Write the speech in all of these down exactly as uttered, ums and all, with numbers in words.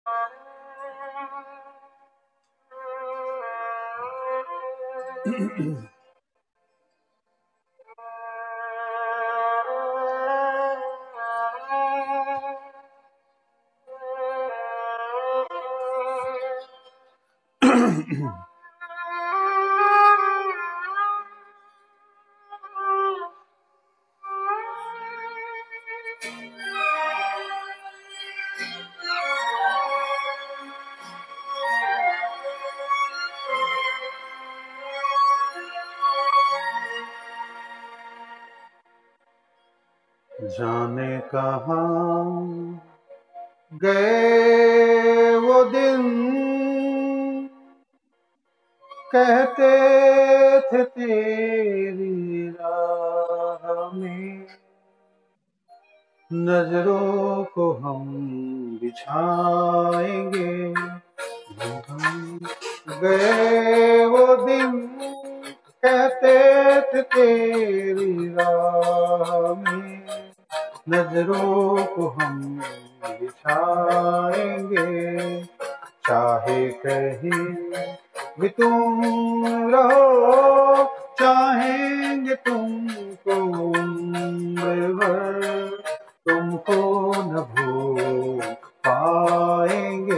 जाने कहाँ गए वो दिन, कहते थे तेरी राह में नजरों को हम बिछाएंगे। गए वो दिन, कहते थे तेरी राह में नजरों को हम बिछाएंगे। चाहे कहीं भी तुम रहो, चाहेंगे तुमको उम्र भर, तुमको न भूल पाएंगे।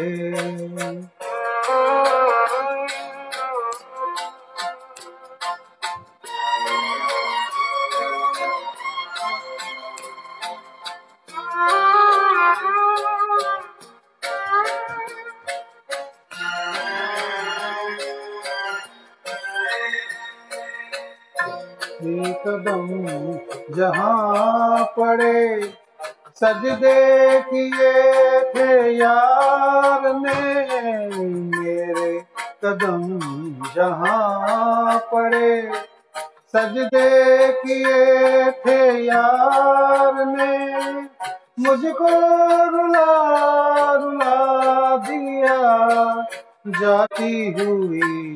एक कदम जहाँ पड़े सजदे किए थे यार ने, मेरे कदम जहाँ पड़े सजदे किए थे यार ने, मुझको रुला रुला दिया जाती हुई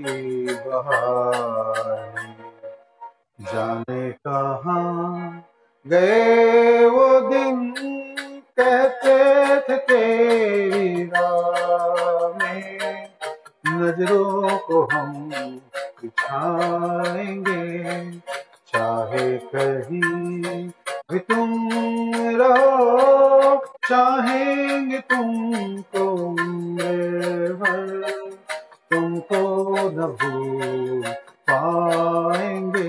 बहार। जाने कहाँ गए वो दिन, कहते थे तेरी राह में नजरों को हम बिछाएंगे। चाहे कहीं भी तुम रहो, चाहेंगे तुमको उम्र भर, तुमको न भूल पाएंगे।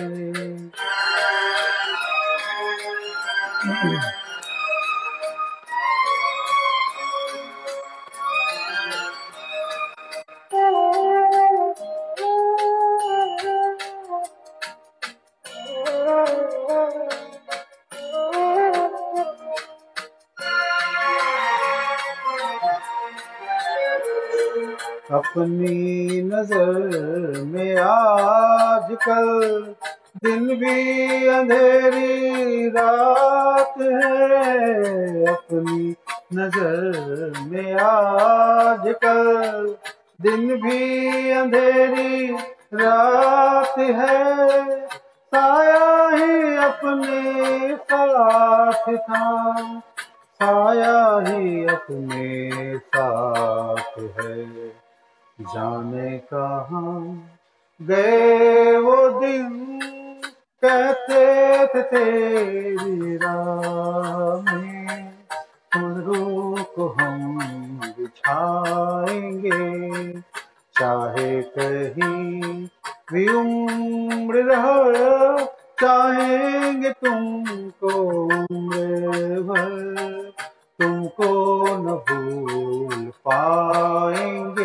अपनी नजर में आजकल दिन भी अंधेरी रात है। अपनी नजर में आजकल दिन भी अंधेरी रात है। साया ही अपने साथ था, साया ही अपने साथ है। जाने कहाँ गए वो दिन, कहते थे तेरी राह में नजरों को हम बिछाएंगे। चाहे कहीं भी उम्र रहो, चाहेंगे तुमको उम्र भर, तुमको न भूल पाएंगे।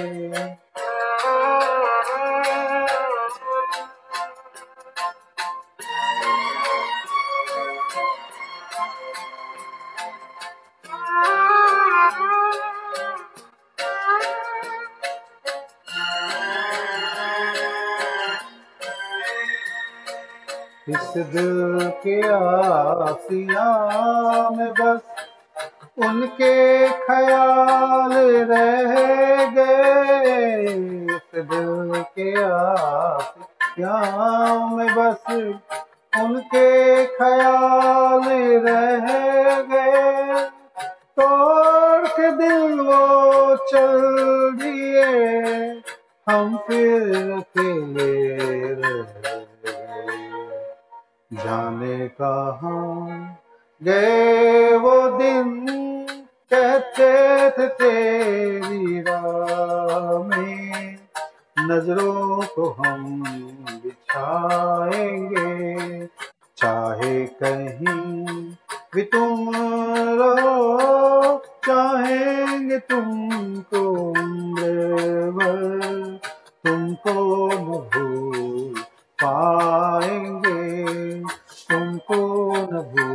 इस दिल के आसिया में बस उनके ख्याल रह गए। इस दिल के आसिया में बस उनके ख्याल रह गए। तोड़ के दिल वो चल दिए हम फिर अकेले रह गए। जाने कहाँ गए वो दिन, कहते थे तेरी राह में नजरों को हम बिछाएंगे, चाहे कहीं भी तुम रहो, चाहेंगे तुमको उम्र भर, तुमको न भूल पाएंगे, तुमको न भूल